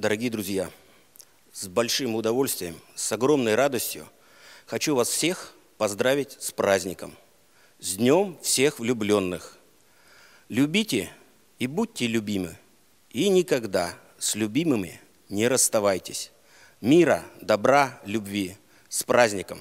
Дорогие друзья, с большим удовольствием, с огромной радостью хочу вас всех поздравить с праздником, с Днем всех влюбленных. Любите и будьте любимы, и никогда с любимыми не расставайтесь. Мира, добра, любви. С праздником!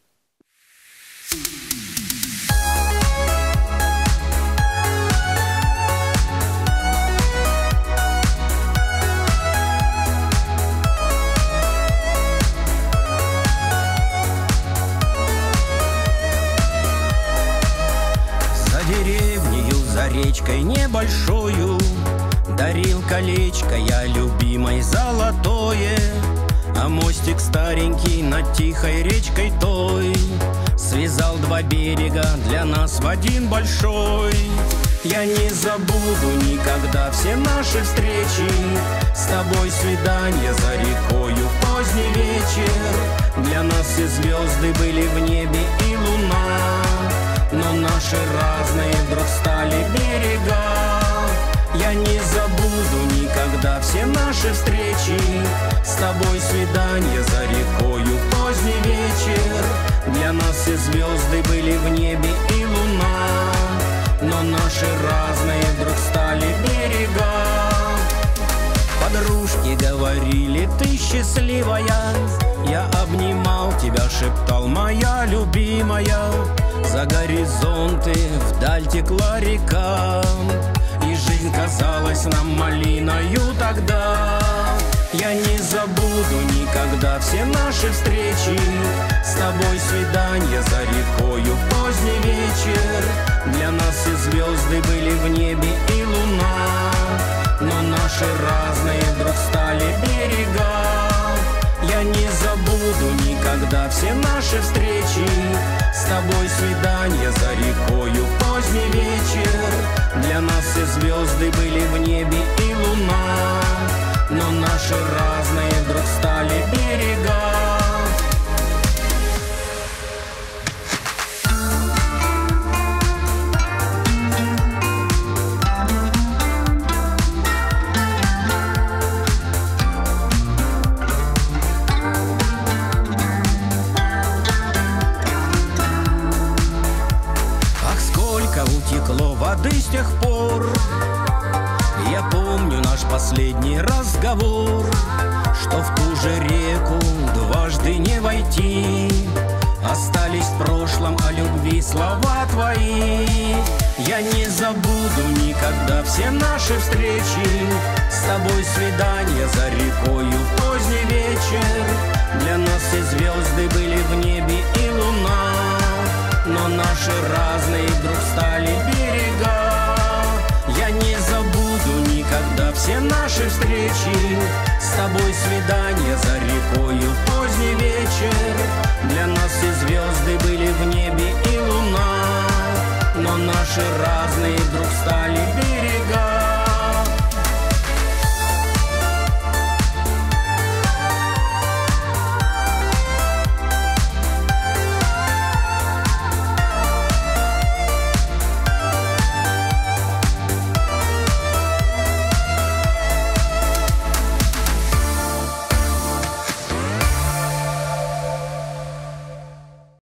За речкой небольшою дарил колечко я любимой золотое, а мостик старенький над тихой речкой той связал два берега для нас в один большой. Я не забуду никогда все наши встречи, с тобой свидание за рекою в поздний вечер. Для нас все звезды были в небе и луна, но наши разные вдруг стали берега. Я не забуду никогда все наши встречи, с тобой свидание за рекою в поздний вечер. Для нас все звезды были в небе и луна, но наши разные вдруг стали берега. Подружки говорили, ты счастливая, я обнимал тебя, шептал, моя любимая. За горизонты вдаль текла река, и жизнь казалась нам малиною тогда. Я не забуду никогда все наши встречи, с тобой свидание за рекою в поздний вечер. Для нас все звезды были в небе и луна, но наши разные вдруг стали берега. Я не забуду никогда все наши встречи, с тобой свидание за рекою в поздний вечер. Для нас все звезды были в небе и луна, но наши разные вдруг стали берега. Утекло воды с тех пор. Я помню наш последний разговор, что в ту же реку дважды не войти. Остались в прошлом о любви слова твои. Я не забуду никогда все наши встречи, с тобой свидание за рекою в поздний вечер. Для нас все звезды были в небе и луна, но наши разные вдруг стали берега. Я не забуду никогда все наши встречи, с тобой свидание за рекою в поздний вечер. Для нас все звезды были в небе